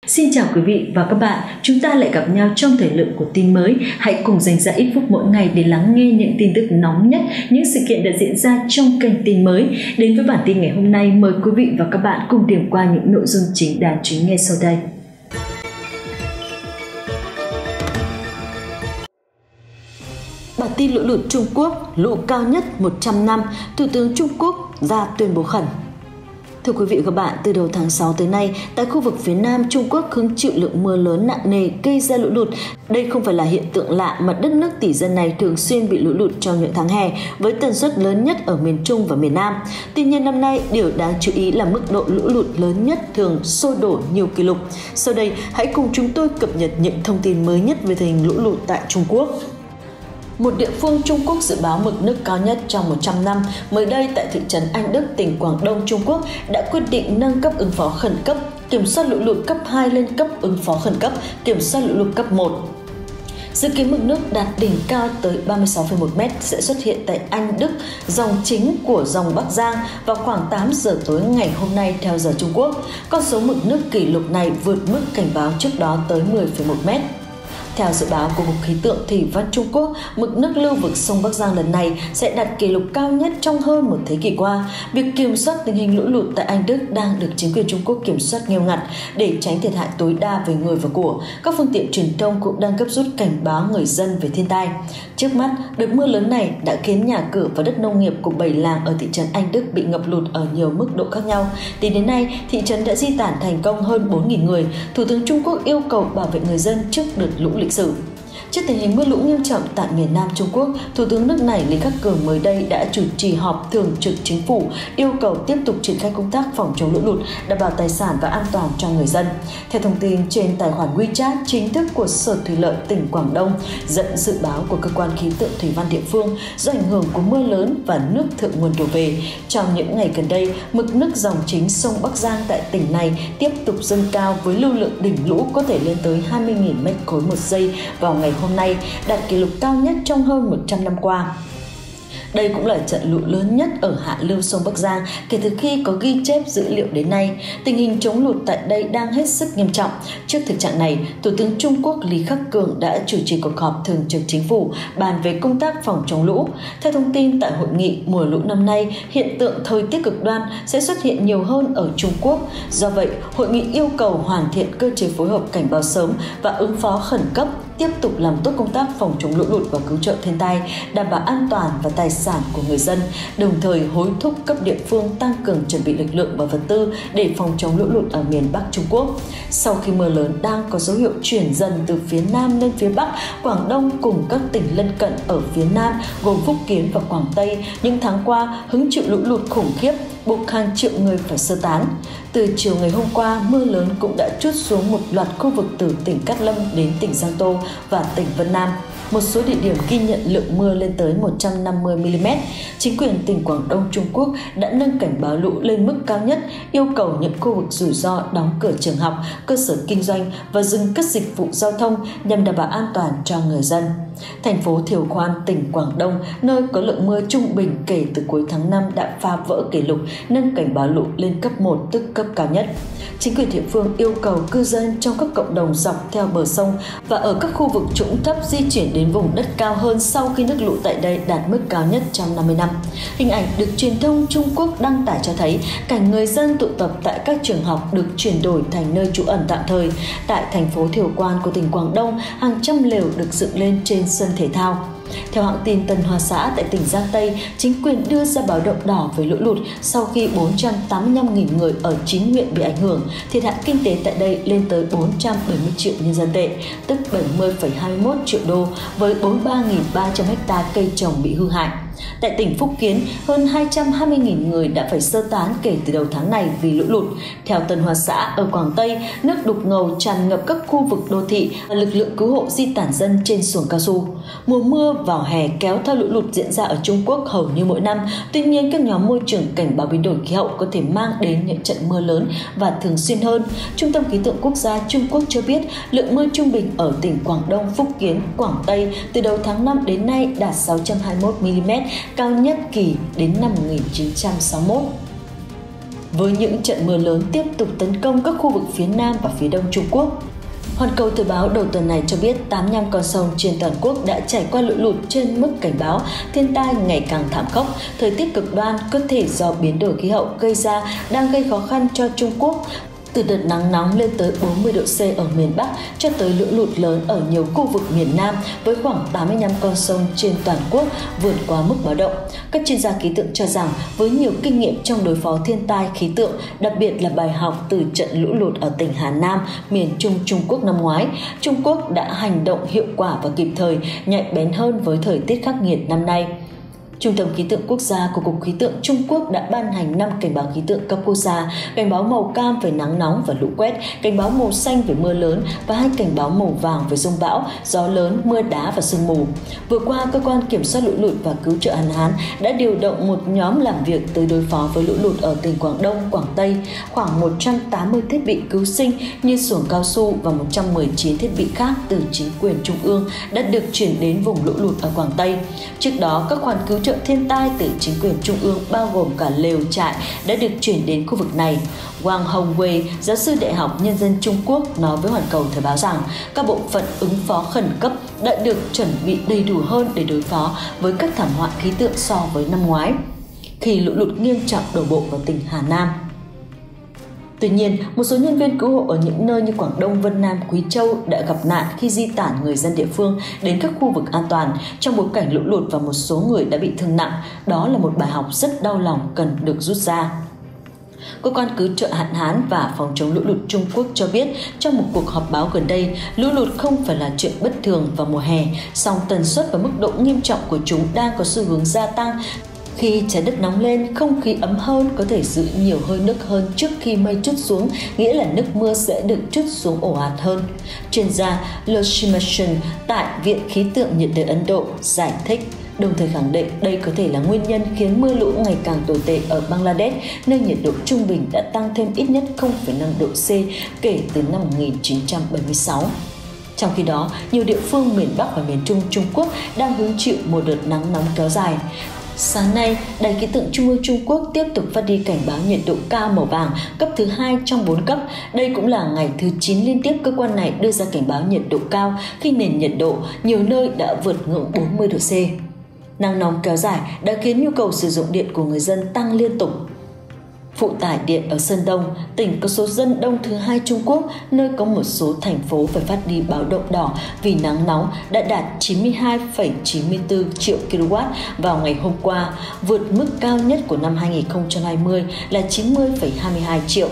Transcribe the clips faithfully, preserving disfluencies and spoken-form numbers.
Xin chào quý vị và các bạn, chúng ta lại gặp nhau trong thời lượng của tin mới. Hãy cùng dành ra ít phút mỗi ngày để lắng nghe những tin tức nóng nhất, những sự kiện đã diễn ra trong kênh tin mới. Đến với bản tin ngày hôm nay, mời quý vị và các bạn cùng điểm qua những nội dung chính đáng chú ý ngay sau đây. Bản tin lũ lụt Trung Quốc, lũ cao nhất một trăm năm, Thủ tướng Trung Quốc ra tuyên bố khẩn. Thưa quý vị và các bạn, từ đầu tháng sáu tới nay, tại khu vực phía Nam Trung Quốc hứng chịu lượng mưa lớn nặng nề gây ra lũ lụt. Đây không phải là hiện tượng lạ mà đất nước tỷ dân này thường xuyên bị lũ lụt trong những tháng hè, với tần suất lớn nhất ở miền Trung và miền Nam. Tuy nhiên năm nay, điều đáng chú ý là mức độ lũ lụt lớn nhất thường xô đổ nhiều kỷ lục. Sau đây, hãy cùng chúng tôi cập nhật những thông tin mới nhất về tình hình lũ lụt tại Trung Quốc. Một địa phương Trung Quốc dự báo mực nước cao nhất trong một trăm năm. Mới đây tại thị trấn Anh Đức, tỉnh Quảng Đông, Trung Quốc đã quyết định nâng cấp ứng phó khẩn cấp, kiểm soát lũ lụt cấp hai lên cấp ứng phó khẩn cấp, kiểm soát lũ lụt cấp một. Dự kiến mực nước đạt đỉnh cao tới ba mươi sáu phẩy một mét sẽ xuất hiện tại Anh Đức, dòng chính của dòng Bắc Giang vào khoảng tám giờ tối ngày hôm nay theo giờ Trung Quốc. Con số mực nước kỷ lục này vượt mức cảnh báo trước đó tới mười phẩy một mét. Theo dự báo của Cục Khí tượng Thủy văn Trung Quốc, mực nước lưu vực sông Bắc Giang lần này sẽ đạt kỷ lục cao nhất trong hơn một thế kỷ qua. Việc kiểm soát tình hình lũ lụt tại Anh Đức đang được chính quyền Trung Quốc kiểm soát nghiêm ngặt để tránh thiệt hại tối đa về người và của. Các phương tiện truyền thông cũng đang gấp rút cảnh báo người dân về thiên tai. Trước mắt, đợt mưa lớn này đã khiến nhà cửa và đất nông nghiệp của bảy làng ở thị trấn Anh Đức bị ngập lụt ở nhiều mức độ khác nhau. Tính đến nay, thị trấn đã di tản thành công hơn bốn nghìn người. Thủ tướng Trung Quốc yêu cầu bảo vệ người dân trước đợt lũ lịch sử. Trước tình hình mưa lũ nghiêm trọng tại miền Nam Trung Quốc, Thủ tướng nước này Lý Khắc Cường mới đây đã chủ trì họp thường trực chính phủ yêu cầu tiếp tục triển khai công tác phòng chống lũ lụt, đảm bảo tài sản và an toàn cho người dân. Theo thông tin trên tài khoản WeChat chính thức của Sở Thủy lợi tỉnh Quảng Đông, dẫn dự báo của cơ quan khí tượng thủy văn địa phương, do ảnh hưởng của mưa lớn và nước thượng nguồn đổ về, trong những ngày gần đây, mực nước dòng chính sông Bắc Giang tại tỉnh này tiếp tục dâng cao với lưu lượng đỉnh lũ có thể lên tới hai mươi nghìn mét khối một giây vào ngày hôm nay, đạt kỷ lục cao nhất trong hơn một trăm năm qua. Đây cũng là trận lũ lớn nhất ở hạ lưu sông Bắc Giang kể từ khi có ghi chép dữ liệu đến nay. Tình hình chống lụt tại đây đang hết sức nghiêm trọng. Trước thực trạng này, Thủ tướng Trung Quốc Lý Khắc Cường đã chủ trì cuộc họp thường trực chính phủ bàn về công tác phòng chống lũ. Theo thông tin tại hội nghị, mùa lũ năm nay, hiện tượng thời tiết cực đoan sẽ xuất hiện nhiều hơn ở Trung Quốc. Do vậy, hội nghị yêu cầu hoàn thiện cơ chế phối hợp cảnh báo sớm và ứng phó khẩn cấp, tiếp tục làm tốt công tác phòng chống lũ lụt và cứu trợ thiên tai, đảm bảo an toàn và tài sản của người dân, đồng thời hối thúc cấp địa phương tăng cường chuẩn bị lực lượng và vật tư để phòng chống lũ lụt ở miền Bắc Trung Quốc. Sau khi mưa lớn đang có dấu hiệu chuyển dần từ phía Nam lên phía Bắc, Quảng Đông cùng các tỉnh lân cận ở phía Nam gồm Phúc Kiến và Quảng Tây những tháng qua hứng chịu lũ lụt khủng khiếp, buộc hàng triệu người phải sơ tán. Từ chiều ngày hôm qua, mưa lớn cũng đã trút xuống một loạt khu vực từ tỉnh Cát Lâm đến tỉnh Giang Tô và tỉnh Vân Nam. Một số địa điểm ghi nhận lượng mưa lên tới một trăm năm mươi mi li mét. Chính quyền tỉnh Quảng Đông Trung Quốc đã nâng cảnh báo lũ lên mức cao nhất, yêu cầu những khu vực rủi ro đóng cửa trường học, cơ sở kinh doanh và dừng các dịch vụ giao thông nhằm đảm bảo an toàn cho người dân. Thành phố Thiều Quan, tỉnh Quảng Đông, nơi có lượng mưa trung bình kể từ cuối tháng năm đã phá vỡ kỷ lục, nâng cảnh báo lũ lên cấp một, tức cấp cao nhất. Chính quyền địa phương yêu cầu cư dân trong các cộng đồng dọc theo bờ sông và ở các khu vực trũng thấp di chuyển đến vùng đất cao hơn sau khi nước lũ tại đây đạt mức cao nhất trong năm mươi năm. Hình ảnh được truyền thông Trung Quốc đăng tải cho thấy cảnh người dân tụ tập tại các trường học được chuyển đổi thành nơi trú ẩn tạm thời. Tại thành phố Thiều Quan của tỉnh Quảng Đông, hàng trăm lều được dựng lên trên sân thể thao. Theo hãng tin Tân Hoa Xã tại tỉnh Giang Tây, chính quyền đưa ra báo động đỏ về lũ lụt sau khi bốn trăm tám mươi lăm nghìn người ở chín huyện bị ảnh hưởng, thiệt hại kinh tế tại đây lên tới bốn trăm bảy mươi triệu nhân dân tệ, tức bảy mươi phẩy hai mươi mốt triệu đô, với bốn mươi ba nghìn ba trăm ha cây trồng bị hư hại. Tại tỉnh Phúc Kiến, hơn hai trăm hai mươi nghìn người đã phải sơ tán kể từ đầu tháng này vì lũ lụt. Theo Tân Hoa Xã, ở Quảng Tây, nước đục ngầu tràn ngập các khu vực đô thị và lực lượng cứu hộ di tản dân trên xuồng cao su. Mùa mưa vào hè kéo theo lũ lụt diễn ra ở Trung Quốc hầu như mỗi năm. Tuy nhiên, các nhóm môi trường cảnh báo biến đổi khí hậu có thể mang đến những trận mưa lớn và thường xuyên hơn. Trung tâm Khí tượng Quốc gia Trung Quốc cho biết lượng mưa trung bình ở tỉnh Quảng Đông, Phúc Kiến, Quảng Tây từ đầu tháng năm đến nay đạt sáu trăm hai mươi mốt mi li mét, cao nhất kỳ đến năm một nghìn chín trăm sáu mươi mốt. với những trận mưa lớn tiếp tục tấn công các khu vực phía Nam và phía Đông Trung Quốc. Hoàn Cầu Thời báo đầu tuần này cho biết tám mươi lăm con sông trên toàn quốc đã trải qua lũ lụt trên mức cảnh báo, thiên tai ngày càng thảm khốc, thời tiết cực đoan có thể do biến đổi khí hậu gây ra đang gây khó khăn cho Trung Quốc. Từ đợt nắng nóng lên tới bốn mươi độ C ở miền Bắc cho tới lũ lụt lớn ở nhiều khu vực miền Nam với khoảng tám mươi lăm con sông trên toàn quốc vượt qua mức báo động. Các chuyên gia khí tượng cho rằng với nhiều kinh nghiệm trong đối phó thiên tai khí tượng, đặc biệt là bài học từ trận lũ lụt ở tỉnh Hà Nam, miền Trung Trung Quốc năm ngoái, Trung Quốc đã hành động hiệu quả và kịp thời, nhạy bén hơn với thời tiết khắc nghiệt năm nay. Trung tâm Khí tượng Quốc gia của Cục Khí tượng Trung Quốc đã ban hành năm cảnh báo khí tượng cấp quốc gia, cảnh báo màu cam về nắng nóng và lũ quét, cảnh báo màu xanh về mưa lớn và hai cảnh báo màu vàng về dông bão, gió lớn, mưa đá và sương mù. Vừa qua, Cơ quan Kiểm soát lũ lụt và Cứu trợ hạn hán đã điều động một nhóm làm việc tới đối phó với lũ lụt ở tỉnh Quảng Đông, Quảng Tây, khoảng một trăm tám mươi thiết bị cứu sinh như xuồng cao su và một trăm mười chín thiết bị khác từ chính quyền trung ương đã được chuyển đến vùng lũ lụt ở Quảng Tây. Trước đó, các khoản cứu trợ thiên tai từ chính quyền trung ương bao gồm cả lều trại đã được chuyển đến khu vực này. Wang Hongwei, giáo sư Đại học Nhân dân Trung Quốc nói với Hoàn Cầu Thời báo rằng các bộ phận ứng phó khẩn cấp đã được chuẩn bị đầy đủ hơn để đối phó với các thảm họa khí tượng so với năm ngoái, khi lũ lụt nghiêm trọng đổ bộ vào tỉnh Hà Nam. Tuy nhiên, một số nhân viên cứu hộ ở những nơi như Quảng Đông, Vân Nam, Quý Châu đã gặp nạn khi di tản người dân địa phương đến các khu vực an toàn trong bối cảnh lũ lụt và một số người đã bị thương nặng. Đó là một bài học rất đau lòng cần được rút ra. Cơ quan Cứu trợ hạn hán và phòng chống lũ lụt Trung Quốc cho biết trong một cuộc họp báo gần đây, lũ lụt không phải là chuyện bất thường vào mùa hè, song tần suất và mức độ nghiêm trọng của chúng đang có xu hướng gia tăng. Khi trái đất nóng lên, không khí ấm hơn có thể giữ nhiều hơi nước hơn trước khi mây trút xuống, nghĩa là nước mưa sẽ được trút xuống ồ ạt hơn. Chuyên gia Loshimation tại Viện Khí tượng nhiệt đới Ấn Độ giải thích, đồng thời khẳng định đây có thể là nguyên nhân khiến mưa lũ ngày càng tồi tệ ở Bangladesh, nơi nhiệt độ trung bình đã tăng thêm ít nhất không phẩy năm độ C kể từ năm một nghìn chín trăm bảy mươi sáu. Trong khi đó, nhiều địa phương miền Bắc và miền Trung Trung Quốc đang hứng chịu một đợt nắng nóng kéo dài. Sáng nay, Đài Khí tượng Trung ương Trung Quốc tiếp tục phát đi cảnh báo nhiệt độ cao màu vàng cấp thứ hai trong bốn cấp. Đây cũng là ngày thứ chín liên tiếp cơ quan này đưa ra cảnh báo nhiệt độ cao khi nền nhiệt độ nhiều nơi đã vượt ngưỡng bốn mươi độ C. Nắng nóng kéo dài đã khiến nhu cầu sử dụng điện của người dân tăng liên tục. Phụ tải điện ở Sơn Đông, tỉnh có số dân đông thứ hai Trung Quốc, nơi có một số thành phố phải phát đi báo động đỏ vì nắng nóng đã đạt chín mươi hai phẩy chín mươi tư triệu ki lô oát vào ngày hôm qua, vượt mức cao nhất của năm hai nghìn không trăm hai mươi là chín mươi phẩy hai mươi hai triệu.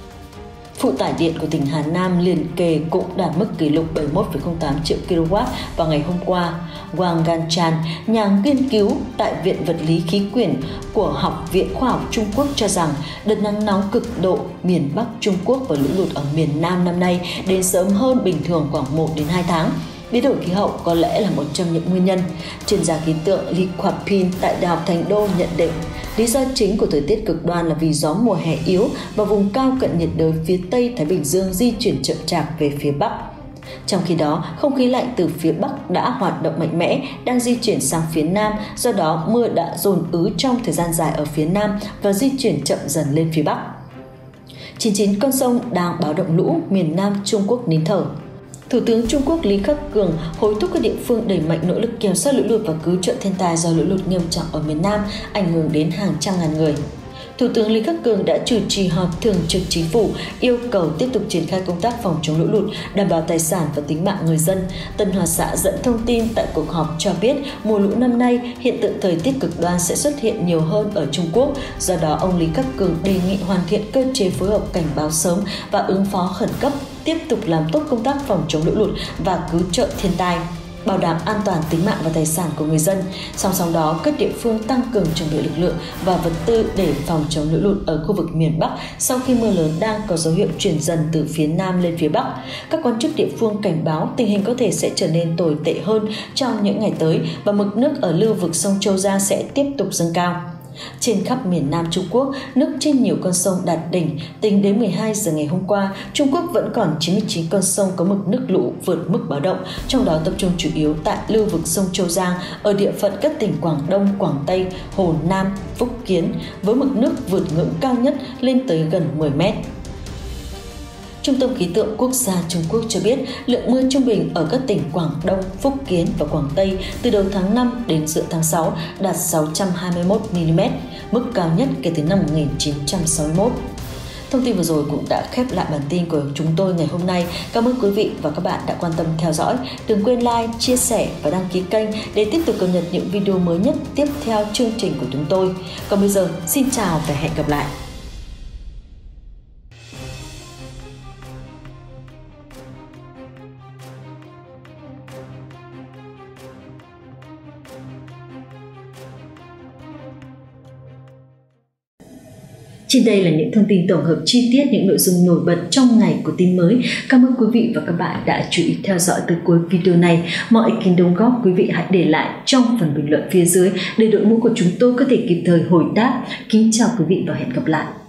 Phụ tải điện của tỉnh Hà Nam liền kề cũng đạt mức kỷ lục bảy mươi mốt phẩy không tám triệu ki lô oát vào ngày hôm qua. Wang Ganchan, nhà nghiên cứu tại Viện Vật lý Khí quyển của Học viện Khoa học Trung Quốc cho rằng đợt nắng nóng cực độ miền Bắc Trung Quốc và lũ lụt ở miền Nam năm nay đến sớm hơn bình thường khoảng một đến hai tháng. Biến đổi khí hậu có lẽ là một trong những nguyên nhân. Chuyên gia khí tượng Li Kuopin tại Đại học Thành Đô nhận định, lý do chính của thời tiết cực đoan là vì gió mùa hè yếu và vùng cao cận nhiệt đới phía Tây Thái Bình Dương di chuyển chậm chạp về phía Bắc. Trong khi đó, không khí lạnh từ phía Bắc đã hoạt động mạnh mẽ, đang di chuyển sang phía Nam, do đó mưa đã dồn ứ trong thời gian dài ở phía Nam và di chuyển chậm dần lên phía Bắc. chín mươi chín con sông đang báo động lũ, miền Nam Trung Quốc nín thở. Thủ tướng Trung Quốc Lý Khắc Cường hối thúc các địa phương đẩy mạnh nỗ lực kiểm soát lũ lụt và cứu trợ thiên tai do lũ lụt nghiêm trọng ở miền Nam, ảnh hưởng đến hàng trăm ngàn người. Thủ tướng Lý Khắc Cường đã chủ trì họp thường trực chính phủ, yêu cầu tiếp tục triển khai công tác phòng chống lũ lụt, đảm bảo tài sản và tính mạng người dân. Tân Hoa Xã dẫn thông tin tại cuộc họp cho biết mùa lũ năm nay hiện tượng thời tiết cực đoan sẽ xuất hiện nhiều hơn ở Trung Quốc. Do đó, ông Lý Khắc Cường đề nghị hoàn thiện cơ chế phối hợp cảnh báo sớm và ứng phó khẩn cấp, tiếp tục làm tốt công tác phòng chống lũ lụt và cứu trợ thiên tai, bảo đảm an toàn tính mạng và tài sản của người dân. Song song đó, các địa phương tăng cường chuẩn bị lực lượng và vật tư để phòng chống lũ lụt ở khu vực miền Bắc sau khi mưa lớn đang có dấu hiệu chuyển dần từ phía Nam lên phía Bắc. Các quan chức địa phương cảnh báo tình hình có thể sẽ trở nên tồi tệ hơn trong những ngày tới và mực nước ở lưu vực sông Châu Giang sẽ tiếp tục dâng cao. Trên khắp miền Nam Trung Quốc, nước trên nhiều con sông đạt đỉnh. Tính đến mười hai giờ ngày hôm qua, Trung Quốc vẫn còn chín mươi chín con sông có mực nước lũ vượt mức báo động, trong đó tập trung chủ yếu tại lưu vực sông Châu Giang ở địa phận các tỉnh Quảng Đông, Quảng Tây, Hồ Nam, Phúc Kiến, với mực nước vượt ngưỡng cao nhất lên tới gần mười mét. Trung tâm Khí tượng Quốc gia Trung Quốc cho biết lượng mưa trung bình ở các tỉnh Quảng Đông, Phúc Kiến và Quảng Tây từ đầu tháng năm đến giữa tháng sáu đạt sáu trăm hai mươi mốt mi-li-mét, mức cao nhất kể từ năm một nghìn chín trăm sáu mươi mốt. Thông tin vừa rồi cũng đã khép lại bản tin của chúng tôi ngày hôm nay. Cảm ơn quý vị và các bạn đã quan tâm theo dõi. Đừng quên like, chia sẻ và đăng ký kênh để tiếp tục cập nhật những video mới nhất tiếp theo chương trình của chúng tôi. Còn bây giờ, xin chào và hẹn gặp lại! Trên đây là những thông tin tổng hợp chi tiết những nội dung nổi bật trong ngày của tin mới. Cảm ơn quý vị và các bạn đã chú ý theo dõi từ cuối video này. Mọi ý kiến đóng góp quý vị hãy để lại trong phần bình luận phía dưới để đội ngũ của chúng tôi có thể kịp thời hồi đáp. Kính chào quý vị và hẹn gặp lại.